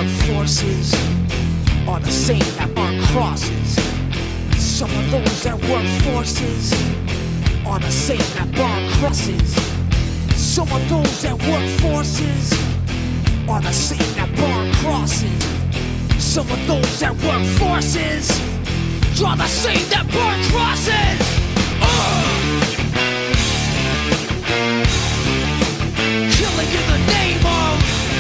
work forces are the same that burn crosses. Some of those that work forces are the same that burn crosses. Some of those that work forces are the same that burn crosses. Some of those that work forces are the same that burn crosses. Killing in the name of,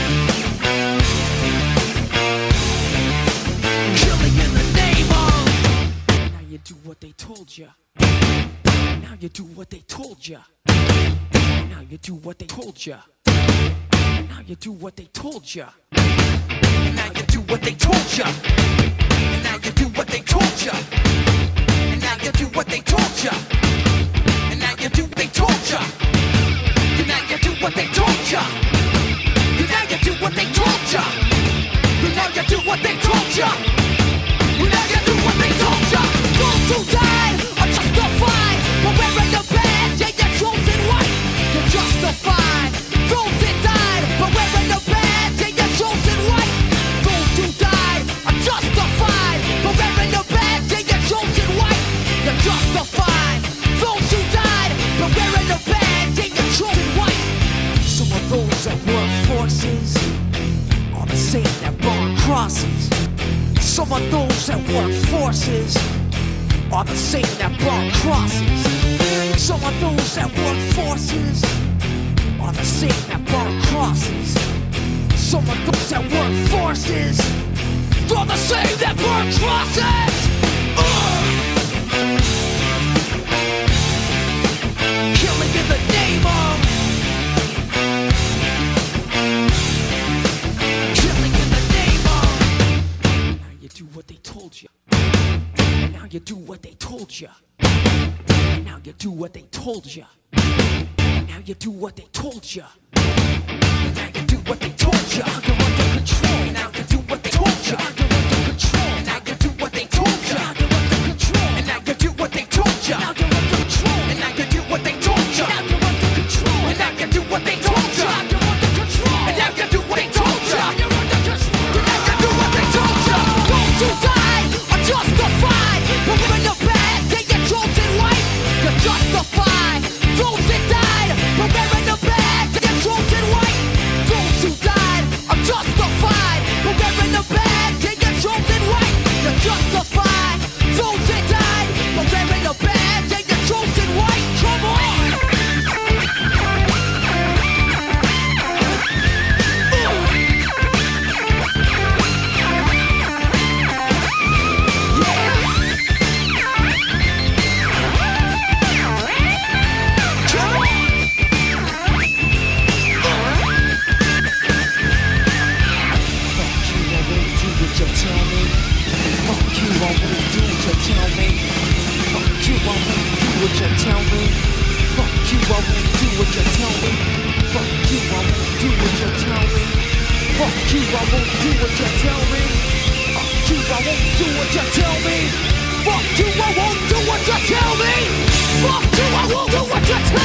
killing in the name of. Now you do what they told you. Now you do what they told you. Now you do what they told you. Now you do what they told you. Now you do what they told you. Now you do what they told you. And now you do what they told you. And now you do what they told you. And now you do what they told you. And now you do what they told you. And now you do what they told you. And now you do what they told you. Those who died are justified for wearing the badge. Yeah, you're chosen white. You're justified. Those that died for wearing the badge. Yeah, you're chosen white. Those who died are justified for wearing the badge. Yeah, you're chosen white. You're justified. Those who died for wearing the badge. Yeah, you're chosen white. Some of those that work forces are the same that burn crosses. Some of those that work forces are the same that burn crosses. Some of those that work forces are the same that burn crosses. Some of those that work forces are the same that burn crosses. Killing in the name of, killing in the name of. Now you do what they told you. And now you do what they told you. And now you do what they told you. And now you do what they told you. And now you do what they told you. You're under control. And now you do what they told you. You're under control. And now you do what they told you. You're under control. And now you do what they told you. Now you're under control. And now you do what they told you. Now you're under control. And now you do what they told you. You're under control. And now you do what they told you. You're under control. And now you do what they told you. Those who died are justified. But we're in the bad, they get chosen white. You're justified. Those that died, but wearing the badge, they get chosen white. Those who died are justified, but wearing the badge, they get chosen white. You're justified. Those that died, but wearing the badge, they get chosen white. Come on. Fuck you, I won't do what you tell me.